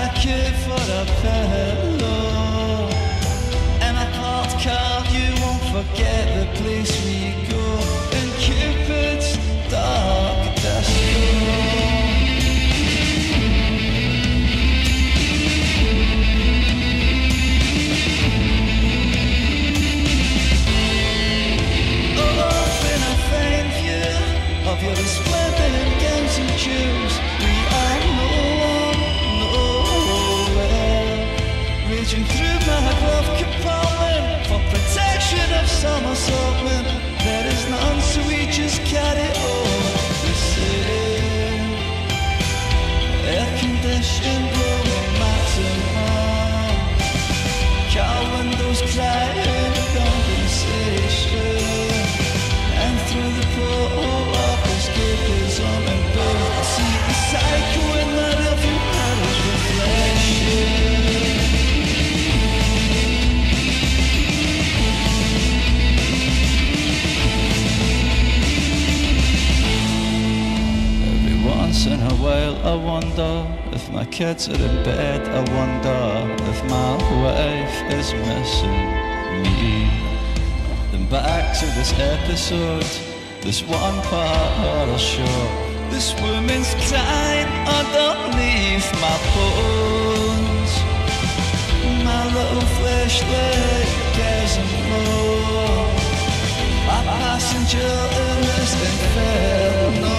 blanket for a pillow, and a hot card you won't forget the place we go in Cupid's dark disco. Of your resplendent gowns and jewels, we are nowhere. Raging through my glove compartment for protection of summer assortment. There is none, so we just carry on the same. Air-conditioned blowing maximum, car windows crying compensation, and through the porthole escapism and both see the cycle in my rearview mirror's reflection. Every once in a while I wonder if my kids are in bed. I wonder if my wife is missing me. Then back to this episode, this one part of the show. This woman's crying underneath my bones. My little flashlight doesn't know. A passenger in this inferno.